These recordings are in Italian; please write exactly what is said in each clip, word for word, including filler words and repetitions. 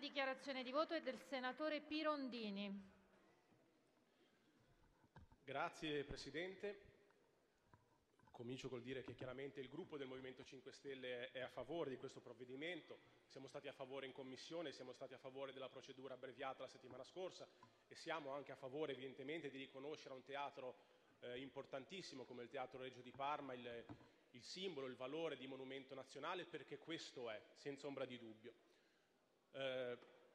dichiarazione di voto è del senatore Pirondini. Grazie Presidente. Comincio col dire che chiaramente il gruppo del Movimento cinque Stelle è a favore di questo provvedimento. Siamo stati a favore in Commissione, siamo stati a favore della procedura abbreviata la settimana scorsa e siamo anche a favore evidentemente di riconoscere a un teatro eh, importantissimo come il Teatro Regio di Parma il, il simbolo, il valore di monumento nazionale, perché questo è, senza ombra di dubbio. Eh,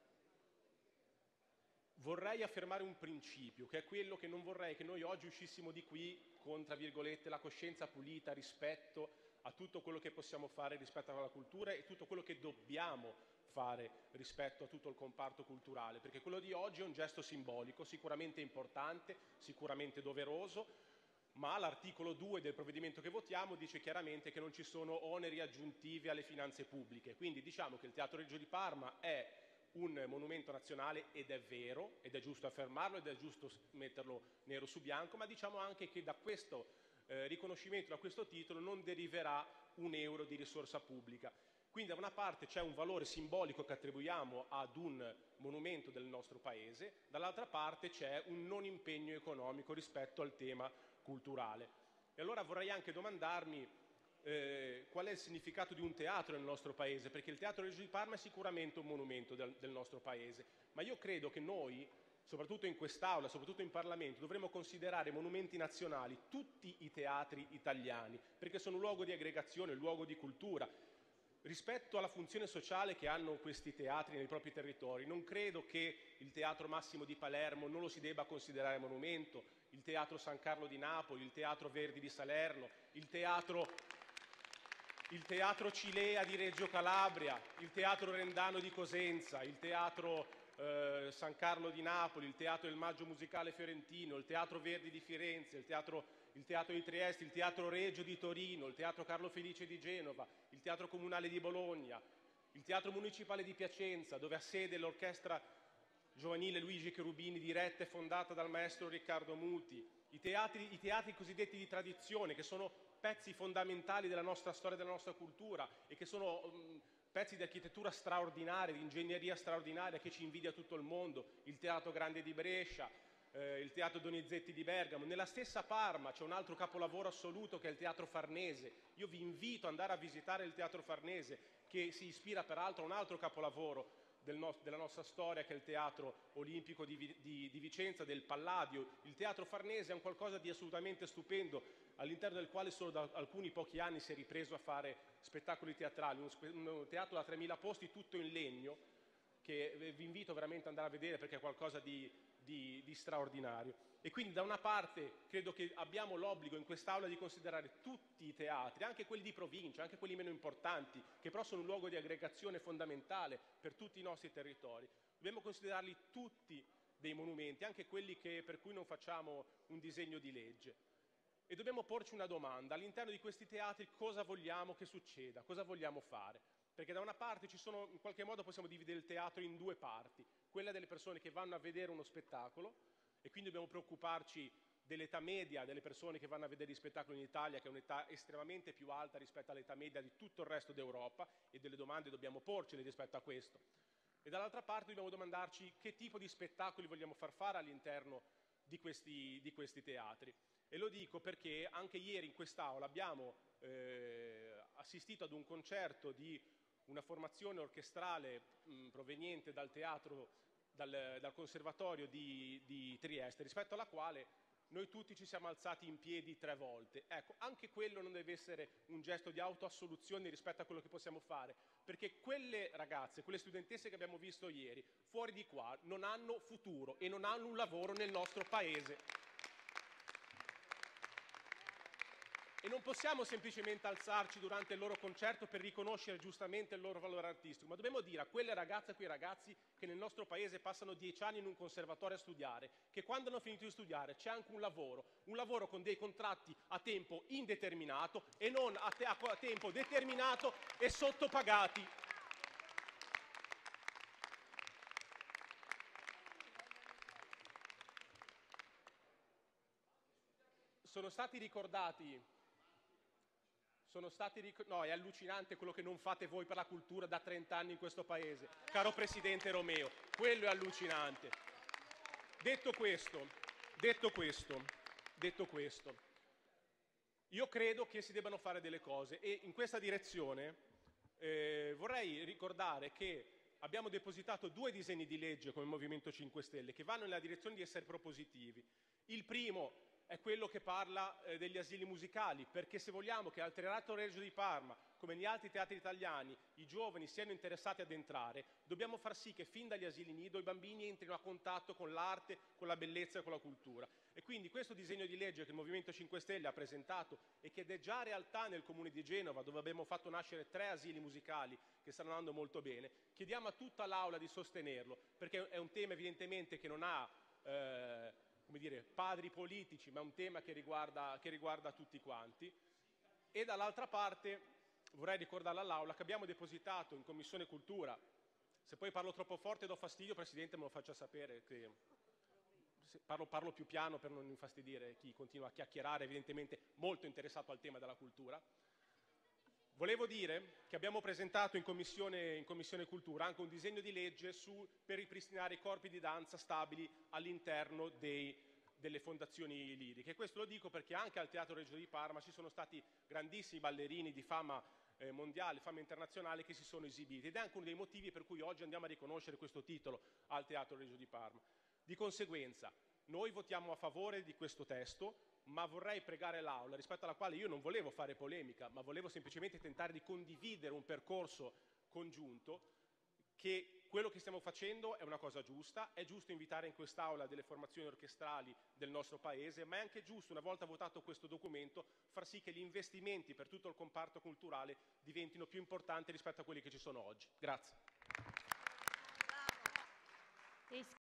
Vorrei affermare un principio, che è quello che non vorrei che noi oggi uscissimo di qui con, tra virgolette, la coscienza pulita rispetto a tutto quello che possiamo fare rispetto alla cultura e tutto quello che dobbiamo fare rispetto a tutto il comparto culturale, perché quello di oggi è un gesto simbolico, sicuramente importante, sicuramente doveroso, ma l'articolo due del provvedimento che votiamo dice chiaramente che non ci sono oneri aggiuntivi alle finanze pubbliche. Quindi diciamo che il Teatro Regio di Parma è un monumento nazionale, ed è vero, ed è giusto affermarlo, ed è giusto metterlo nero su bianco, ma diciamo anche che da questo eh, riconoscimento, da questo titolo, non deriverà un euro di risorsa pubblica. Quindi da una parte c'è un valore simbolico che attribuiamo ad un monumento del nostro paese, dall'altra parte c'è un non impegno economico rispetto al tema culturale. E allora vorrei anche domandarmi Eh, qual è il significato di un teatro nel nostro paese, perché il Teatro Regio di Parma è sicuramente un monumento del, del nostro paese, ma io credo che noi, soprattutto in quest'Aula, soprattutto in Parlamento, dovremmo considerare monumenti nazionali tutti i teatri italiani, perché sono un luogo di aggregazione, un luogo di cultura. Rispetto alla funzione sociale che hanno questi teatri nei propri territori, non credo che il Teatro Massimo di Palermo non lo si debba considerare monumento, il Teatro San Carlo di Napoli, il Teatro Verdi di Salerno, il Teatro il Teatro Cilea di Reggio Calabria, il Teatro Rendano di Cosenza, il Teatro eh, San Carlo di Napoli, il Teatro del Maggio Musicale Fiorentino, il Teatro Verdi di Firenze, il Teatro, il Teatro di Trieste, il Teatro Regio di Torino, il Teatro Carlo Felice di Genova, il Teatro Comunale di Bologna, il Teatro Municipale di Piacenza, dove ha sede l'orchestra giovanile Luigi Cherubini, diretta e fondata dal maestro Riccardo Muti, i teatri, i teatri cosiddetti di tradizione, che sono pezzi fondamentali della nostra storia e della nostra cultura e che sono um, pezzi di architettura straordinaria, di ingegneria straordinaria che ci invidia tutto il mondo, il Teatro Grande di Brescia, eh, il Teatro Donizetti di Bergamo. Nella stessa Parma c'è un altro capolavoro assoluto che è il Teatro Farnese. Io vi invito ad andare a visitare il Teatro Farnese, che si ispira peraltro a un altro capolavoro Del no- della nostra storia, che è il Teatro Olimpico di, di, di Vicenza, del Palladio. Il Teatro Farnese è un qualcosa di assolutamente stupendo, all'interno del quale solo da alcuni pochi anni si è ripreso a fare spettacoli teatrali, un, spe- un teatro da tremila posti tutto in legno, che vi invito veramente ad andare a vedere perché è qualcosa di, di, di straordinario. E quindi da una parte credo che abbiamo l'obbligo in quest'Aula di considerare tutti i teatri, anche quelli di provincia, anche quelli meno importanti, che però sono un luogo di aggregazione fondamentale per tutti i nostri territori. Dobbiamo considerarli tutti dei monumenti, anche quelli che, per cui non facciamo un disegno di legge. E dobbiamo porci una domanda: all'interno di questi teatri cosa vogliamo che succeda? Cosa vogliamo fare? Perché da una parte ci sono, in qualche modo possiamo dividere il teatro in due parti, quella delle persone che vanno a vedere uno spettacolo, e quindi dobbiamo preoccuparci dell'età media delle persone che vanno a vedere gli spettacoli in Italia, che è un'età estremamente più alta rispetto all'età media di tutto il resto d'Europa, e delle domande dobbiamo porcele rispetto a questo. E dall'altra parte dobbiamo domandarci che tipo di spettacoli vogliamo far fare all'interno di questi, di questi teatri. E lo dico perché anche ieri in quest'Aula abbiamo eh, assistito ad un concerto di una formazione orchestrale mh, proveniente dal teatro, dal, dal Conservatorio di, di Trieste, rispetto alla quale noi tutti ci siamo alzati in piedi tre volte. Ecco, anche quello non deve essere un gesto di autoassoluzione rispetto a quello che possiamo fare, perché quelle ragazze, quelle studentesse che abbiamo visto ieri, fuori di qua, non hanno futuro e non hanno un lavoro nel nostro paese. E non possiamo semplicemente alzarci durante il loro concerto per riconoscere giustamente il loro valore artistico, ma dobbiamo dire a quelle ragazze e a quei ragazzi che nel nostro paese passano dieci anni in un conservatorio a studiare, che quando hanno finito di studiare c'è anche un lavoro, un lavoro con dei contratti a tempo indeterminato e non a, te- a tempo determinato e sottopagati. Sono stati ricordati sono stati ric- no, è allucinante quello che non fate voi per la cultura da trenta anni in questo paese, caro Presidente Romeo, quello è allucinante. Detto questo, detto questo, detto questo, io credo che si debbano fare delle cose e in questa direzione eh, vorrei ricordare che abbiamo depositato due disegni di legge come Movimento cinque Stelle che vanno nella direzione di essere propositivi. Il primo è quello che parla eh, degli asili musicali, perché se vogliamo che al Teatro Regio di Parma, come negli altri teatri italiani, i giovani siano interessati ad entrare, dobbiamo far sì che fin dagli asili nido i bambini entrino a contatto con l'arte, con la bellezza e con la cultura. E quindi questo disegno di legge che il Movimento cinque Stelle ha presentato e che è già realtà nel comune di Genova, dove abbiamo fatto nascere tre asili musicali che stanno andando molto bene, chiediamo a tutta l'Aula di sostenerlo, perché è un tema evidentemente che non ha eh, come dire, padri politici, ma è un tema che riguarda, che riguarda tutti quanti. E dall'altra parte vorrei ricordare all'Aula che abbiamo depositato in Commissione Cultura, se poi parlo troppo forte e do fastidio, Presidente, me lo faccia sapere, che parlo, parlo più piano per non infastidire chi continua a chiacchierare, evidentemente molto interessato al tema della cultura. Volevo dire che abbiamo presentato in Commissione, in Commissione Cultura anche un disegno di legge su, per ripristinare i corpi di danza stabili all'interno dei, delle fondazioni liriche. Questo lo dico perché anche al Teatro Regio di Parma ci sono stati grandissimi ballerini di fama eh, mondiale, fama internazionale che si sono esibiti ed è anche uno dei motivi per cui oggi andiamo a riconoscere questo titolo al Teatro Regio di Parma. Di conseguenza, noi votiamo a favore di questo testo, ma vorrei pregare l'Aula, rispetto alla quale io non volevo fare polemica, ma volevo semplicemente tentare di condividere un percorso congiunto, che quello che stiamo facendo è una cosa giusta, è giusto invitare in quest'Aula delle formazioni orchestrali del nostro Paese, ma è anche giusto, una volta votato questo documento, far sì che gli investimenti per tutto il comparto culturale diventino più importanti rispetto a quelli che ci sono oggi. Grazie.